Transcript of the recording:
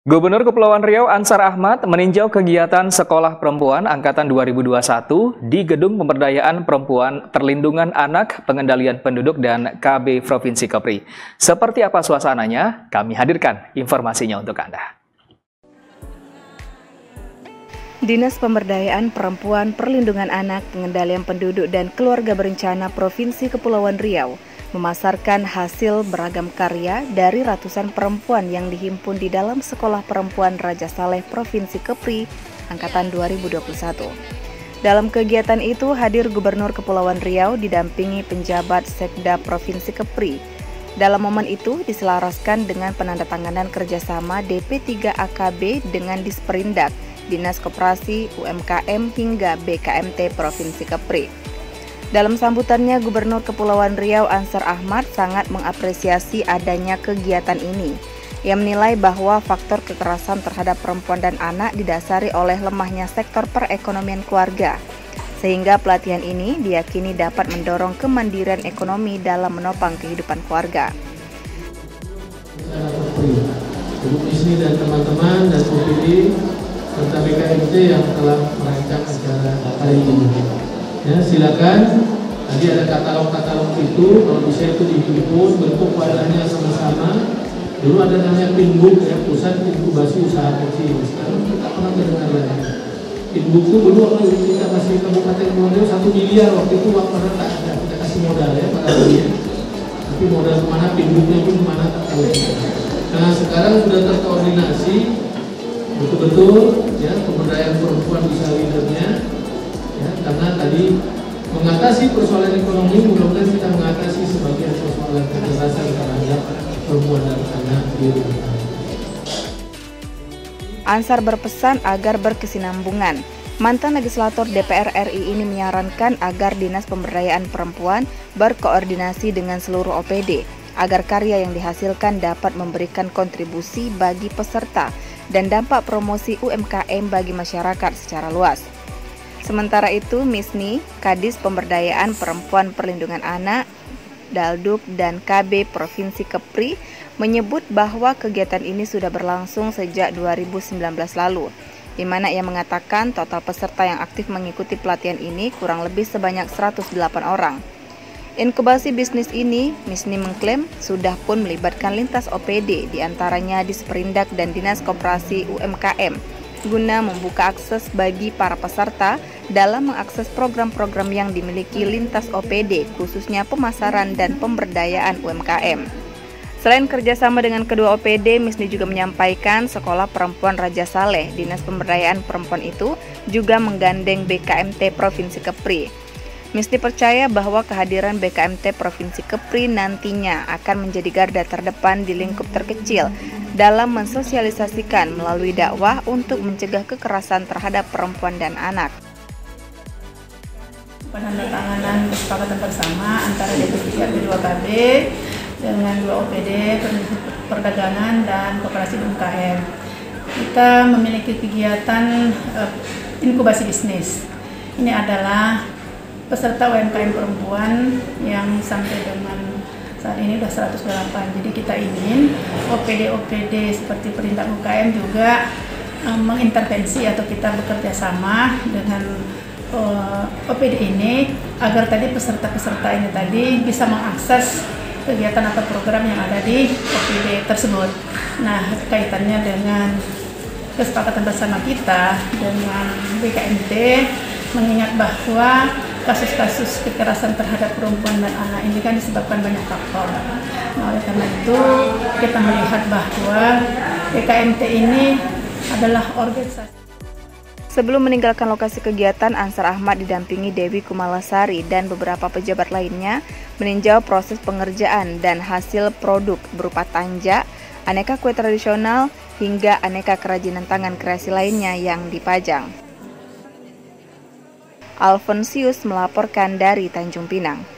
Gubernur Kepulauan Riau Ansar Ahmad meninjau kegiatan Sekolah Perempuan Angkatan 2021 di Gedung Pemberdayaan Perempuan Perlindungan Anak Pengendalian Penduduk dan KB Provinsi Kepri. Seperti apa suasananya? Kami hadirkan informasinya untuk Anda. Dinas Pemberdayaan Perempuan Perlindungan Anak Pengendalian Penduduk dan Keluarga Berencana Provinsi Kepulauan Riau memasarkan hasil beragam karya dari ratusan perempuan yang dihimpun di dalam Sekolah Perempuan Raja Saleh Provinsi Kepri Angkatan 2021. Dalam kegiatan itu hadir Gubernur Kepulauan Riau didampingi penjabat Sekda Provinsi Kepri. Dalam momen itu diselaraskan dengan penandatanganan kerjasama DP3AKB dengan Disperindak, Dinas Koperasi, UMKM hingga BKMT Provinsi Kepri. Dalam sambutannya, Gubernur Kepulauan Riau Ansar Ahmad sangat mengapresiasi adanya kegiatan ini. Ia menilai bahwa faktor kekerasan terhadap perempuan dan anak didasari oleh lemahnya sektor perekonomian keluarga, sehingga pelatihan ini diyakini dapat mendorong kemandirian ekonomi dalam menopang kehidupan keluarga. Ibu Misni dan teman-teman dan OPD serta BKMT yang telah merancang acara hari ini. Ya, silakan. Tadi ada katalog-katalog itu, kalau bisa itu dihimpun, bentuk wadahnya sama-sama. Dulu ada namanya Pinbuk ya, Pusat Inkubasi Usaha Kecil. Sekarang kita pernah mendengar lagi. Pinbuk itu dulu waktu kita masih Kabupaten Kepulauan Riau 1 miliar waktu itu uang mana tak ada, kita kasih modal ya pada dia. Tapi modal kemana, Pinbuknya pun kemana tak tahu. Nah sekarang sudah terkoordinasi betul-betul ya, pemberdayaan perempuan bisa leadernya. Ya, karena tadi mengatasi persoalan ekonomi, mudah-mudahan kita mengatasi sebagian persoalan kekerasan terhadap perempuan dan anak di rumah. Ansar berpesan agar berkesinambungan. Mantan legislator DPR RI ini menyarankan agar Dinas Pemberdayaan Perempuan berkoordinasi dengan seluruh OPD agar karya yang dihasilkan dapat memberikan kontribusi bagi peserta dan dampak promosi UMKM bagi masyarakat secara luas. Sementara itu, Misni, Kadis Pemberdayaan Perempuan Perlindungan Anak, Dalduk, dan KB Provinsi Kepri menyebut bahwa kegiatan ini sudah berlangsung sejak 2019 lalu, di mana ia mengatakan total peserta yang aktif mengikuti pelatihan ini kurang lebih sebanyak 108 orang. Inkubasi bisnis ini, Misni mengklaim, sudah pun melibatkan lintas OPD, diantaranya Disperindak dan Dinas Koperasi UMKM, guna membuka akses bagi para peserta dalam mengakses program-program yang dimiliki lintas OPD, khususnya pemasaran dan pemberdayaan UMKM. Selain kerjasama dengan kedua OPD, Misni juga menyampaikan Sekolah Perempuan Raja Saleh, Dinas Pemberdayaan Perempuan itu juga menggandeng BKMT Provinsi Kepri. Misni percaya bahwa kehadiran BKMT Provinsi Kepri nantinya akan menjadi garda terdepan di lingkup terkecil dalam mensosialisasikan melalui dakwah untuk mencegah kekerasan terhadap perempuan dan anak. Penandatanganan kesepakatan bersama antara DP3AKB dengan dua OPD, perdagangan dan koperasi UMKM. Kita memiliki kegiatan inkubasi bisnis. Ini adalah peserta UMKM perempuan yang sampai dengan saat ini sudah 108. Jadi kita ingin OPD-OPD seperti Perindak UKM juga mengintervensi atau kita bekerja sama dengan OPD ini agar tadi peserta-peserta ini tadi bisa mengakses kegiatan atau program yang ada di OPD tersebut. Nah, kaitannya dengan kesepakatan bersama kita dengan BKMT mengingat bahwa kasus-kasus kekerasan terhadap perempuan dan anak ini kan disebabkan banyak faktor. Nah, oleh karena itu kita melihat bahwa BKMT ini adalah organisasi. Sebelum meninggalkan lokasi kegiatan, Ansar Ahmad didampingi Dewi Kumalasari dan beberapa pejabat lainnya meninjau proses pengerjaan dan hasil produk berupa tanja, aneka kue tradisional, hingga aneka kerajinan tangan kreasi lainnya yang dipajang. Alfonsius melaporkan dari Tanjung Pinang.